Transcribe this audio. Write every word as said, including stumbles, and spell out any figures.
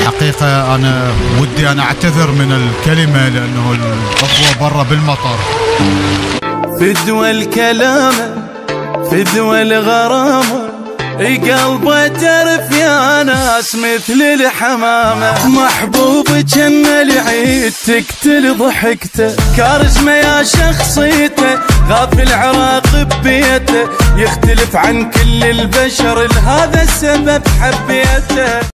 الحقيقة أنا ودي أنا أعتذر من الكلمة لأنه الأخوة برا بالمطر. فدوى الكلامة فدوى الغرامة قلبه ترف يا ناس مثل الحمامة. محبوب جن العيد تقتل ضحكته، كارزمة يا شخصيته غافل عراق ببيته، يختلف عن كل البشر لهذا السبب حبيته.